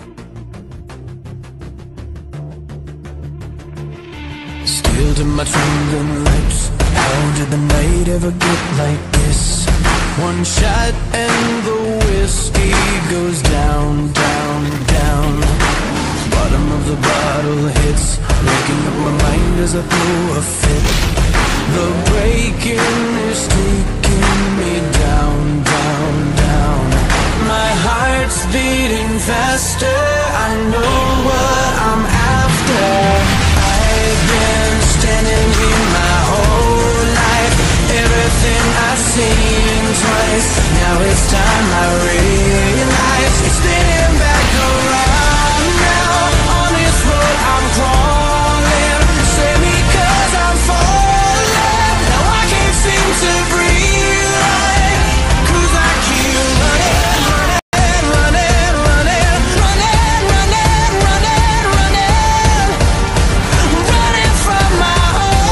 Still to my trembling lips, how did the night ever get like this? One shot and the whiskey goes down, down, down. Bottom of the bottle hits, waking up my mind as I throw a fit. The breaking is taking me down, down, down. My heart's beating faster, I know what I'm after. I've been standing here my whole life, everything I've seen twice. Now it's time I realize it's spinning back around now. On this road I'm crawling, save me 'cause I'm falling. Now I can't seem to breathe right, 'cause I keep running, running, running, running, running, running, running, running, running from my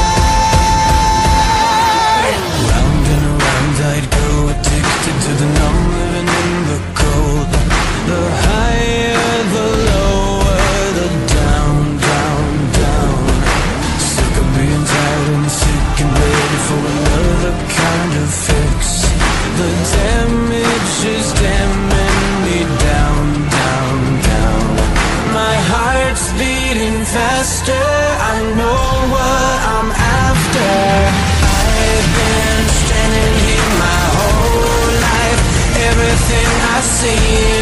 heart. Round and around I'd go, addicted to the numb, living in the cold. The higher, the lower, the down, down, down. Sick of being tired and sick and ready for another kind of fix. The damage is damming me down, down, down. My heart's beating faster, I know what I'm after. I've been standing here my whole life, everything I see